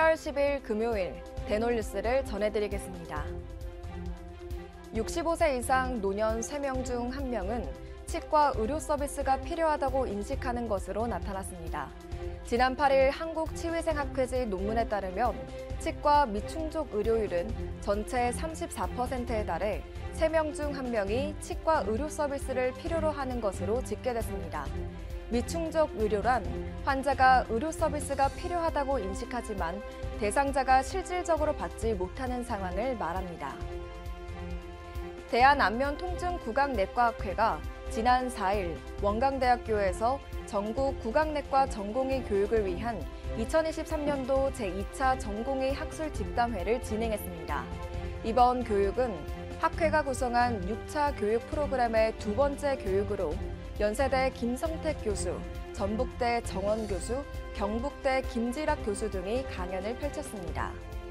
11월 10일 금요일 대놀뉴스를 전해드리겠습니다. 65세 이상 노년 3명 중 1명은 치과 의료 서비스가 필요하다고 인식하는 것으로 나타났습니다. 지난 8일 한국치위생학회지 논문에 따르면 치과 미충족 의료율은 전체 34%에 달해 3명 중 1명이 치과 의료 서비스를 필요로 하는 것으로 집계됐습니다. 미충족 의료란 환자가 의료 서비스가 필요하다고 인식하지만 대상자가 실질적으로 받지 못하는 상황을 말합니다. 대한안면통증구강내과학회가 지난 4일 원광대학교에서 전국 구강내과 전공의 교육을 위한 2023년도 제2차 전공의 학술 집담회를 진행했습니다. 이번 교육은 학회가 구성한 6차 교육 프로그램의 두 번째 교육으로 연세대 김성택 교수, 전북대 정원 교수, 경북대 김지락 교수 등이 강연을 펼쳤습니다.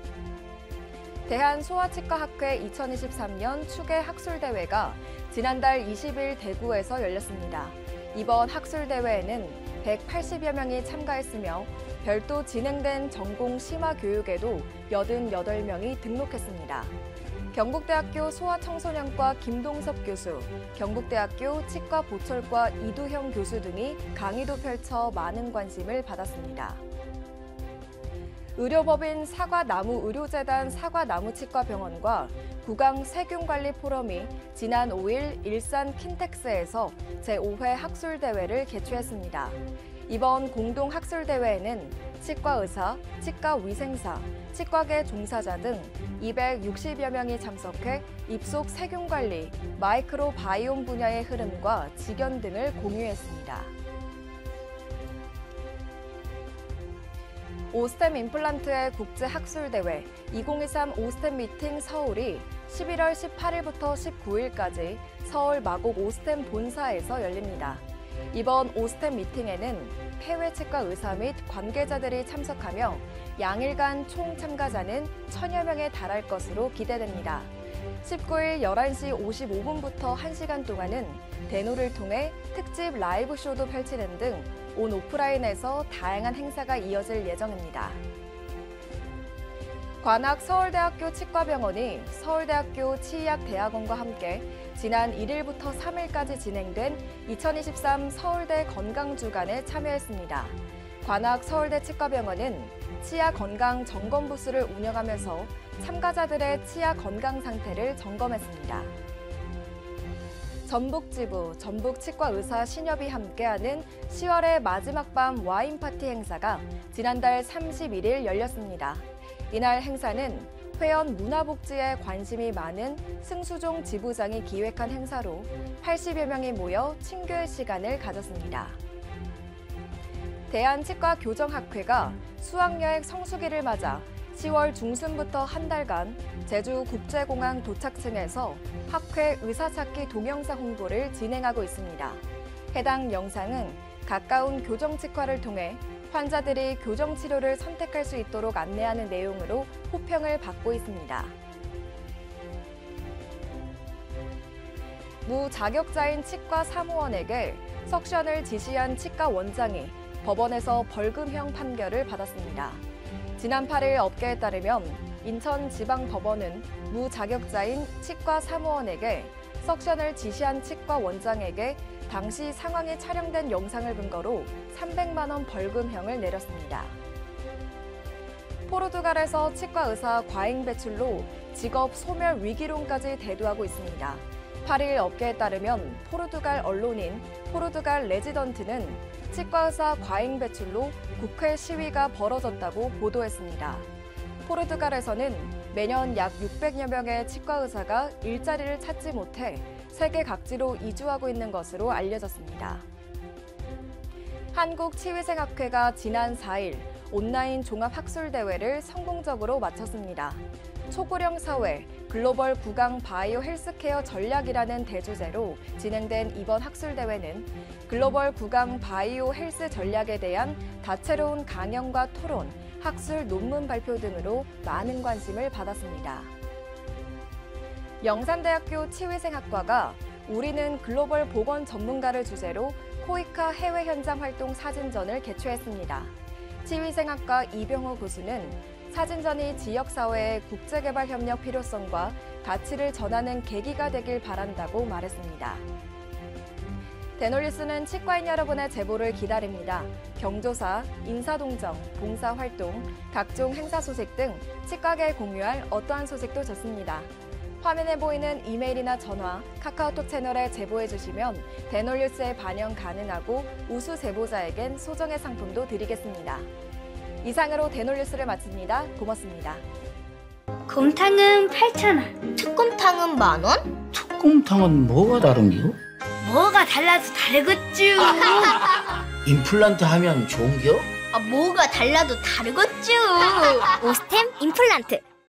대한소아치과학회 2023년 추계 학술대회가 지난달 20일 대구에서 열렸습니다. 이번 학술대회에는 180여 명이 참가했으며 별도 진행된 전공 심화교육에도 88명이 등록했습니다. 경북대학교 소아청소년과 김동섭 교수, 경북대학교 치과보철과 이두형 교수 등이 강의도 펼쳐 많은 관심을 받았습니다. 의료법인 사과나무의료재단 사과나무치과병원과 구강세균관리 포럼이 지난 5일 일산 킨텍스에서 제5회 학술대회를 개최했습니다. 이번 공동학술대회에는 치과의사, 치과위생사, 치과계 종사자 등 260여 명이 참석해 입속 세균관리, 마이크로바이옴 분야의 흐름과 직연 등을 공유했습니다. 오스템 임플란트의 국제학술대회 2023 오스템 미팅 서울이 11월 18일부터 19일까지 서울 마곡 오스템 본사에서 열립니다. 이번 오스템 미팅에는 해외 치과 의사 및 관계자들이 참석하며 양일간 총 참가자는 1000여 명에 달할 것으로 기대됩니다. 19일 11시 55분부터 1시간 동안은 대노를 통해 특집 라이브 쇼도 펼치는 등 온 오프라인에서 다양한 행사가 이어질 예정입니다. 관악 서울대학교 치과병원이 서울대학교 치의학대학원과 함께 지난 1일부터 3일까지 진행된 2023 서울대 건강주간에 참여했습니다. 관악 서울대 치과병원은 치아 건강 점검 부스를 운영하면서 참가자들의 치아 건강 상태를 점검했습니다. 전북지부, 전북치과의사신협이 함께하는 10월의 마지막 밤 와인 파티 행사가 지난달 31일 열렸습니다. 이날 행사는 회원 문화복지에 관심이 많은 승수종 지부장이 기획한 행사로 80여 명이 모여 친교의 시간을 가졌습니다. 대한치과교정학회가 수학여행 성수기를 맞아 10월 중순부터 한 달간 제주국제공항 도착층에서 학회 의사찾기 동영상 홍보를 진행하고 있습니다. 해당 영상은 가까운 교정치과를 통해 환자들이 교정치료를 선택할 수 있도록 안내하는 내용으로 호평을 받고 있습니다. 무자격자인 치과 사무원에게 석션을 지시한 치과 원장이 법원에서 벌금형 판결을 받았습니다. 지난 8일 업계에 따르면 인천지방법원은 무자격자인 치과 사무원에게 석션을 지시한 치과 원장에게 당시 상황이 촬영된 영상을 근거로 300만 원 벌금형을 내렸습니다. 포르투갈에서 치과 의사 과잉 배출로 직업 소멸 위기론까지 대두하고 있습니다. 8일 업계에 따르면 포르투갈 언론인 포르투갈 레지던트는 치과 의사 과잉 배출로 국회 시위가 벌어졌다고 보도했습니다. 포르투갈에서는 매년 약 600여 명의 치과 의사가 일자리를 찾지 못해 세계 각지로 이주하고 있는 것으로 알려졌습니다. 한국치위생학회가 지난 4일 온라인 종합학술대회를 성공적으로 마쳤습니다. 초고령 사회, 글로벌 구강 바이오 헬스케어 전략이라는 대주제로 진행된 이번 학술대회는 글로벌 구강 바이오 헬스 전략에 대한 다채로운 강연과 토론, 학술 논문 발표 등으로 많은 관심을 받았습니다. 영산대학교 치위생학과가 우리는 글로벌 보건 전문가를 주제로 코이카 해외 현장 활동 사진전을 개최했습니다. 치위생학과 이병호 교수는 사진전이 지역사회의 국제개발 협력 필요성과 가치를 전하는 계기가 되길 바란다고 말했습니다. 대놀뉴스는 치과인 여러분의 제보를 기다립니다. 경조사, 인사동정, 봉사활동, 각종 행사 소식 등 치과계에 공유할 어떠한 소식도 좋습니다. 화면에 보이는 이메일이나 전화, 카카오톡 채널에 제보해 주시면 대놀뉴스에 반영 가능하고 우수 제보자에겐 소정의 상품도 드리겠습니다. 이상으로 대놀뉴스를 마칩니다. 고맙습니다. 곰탕은 8,000원. 특곰탕은 10,000원? 특곰탕은 뭐가 다른겨? 뭐가 달라서 다르겠쥬. 임플란트 하면 좋은겨? 뭐가 달라도 다르겠죠. 오스템 임플란트.